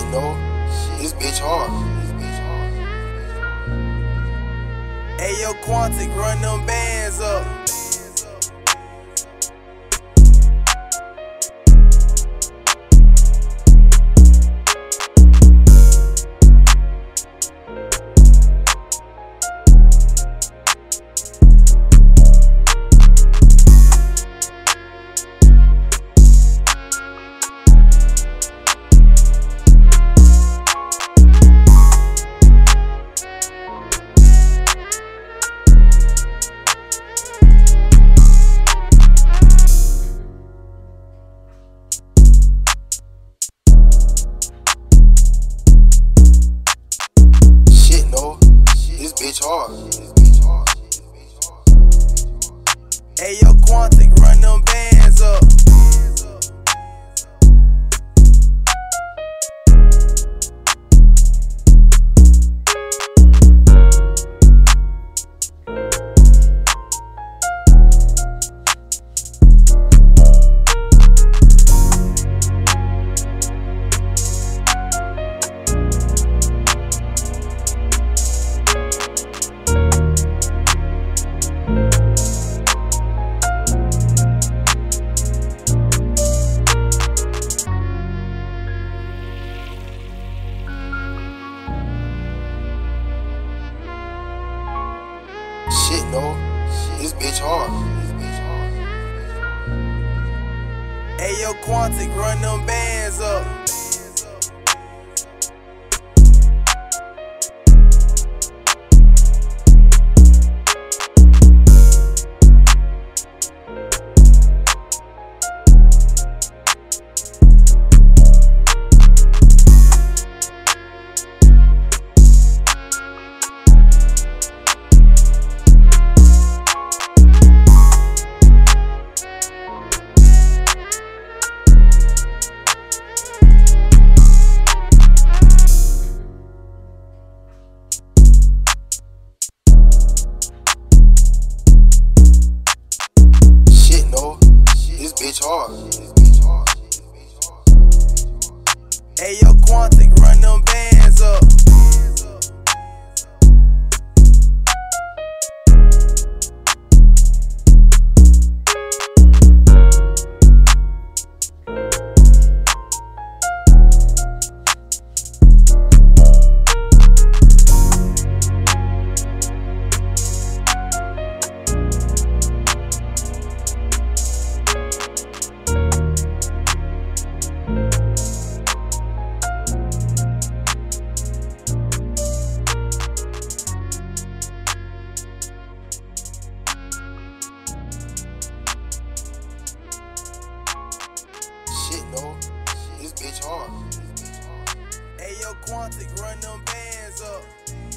no, this bitch hard. Hey yo, Quantic, run them bands up. This bitch hard. Hey yo, Quantic, run them bands up. Shit, no, this bitch hard. Hey yo, Quantic, run them bands up. This bitch hard. Hey yo, Quantic, run them bands up. Shit, no, this bitch hard. Hey yo, Quantic, run them bands up.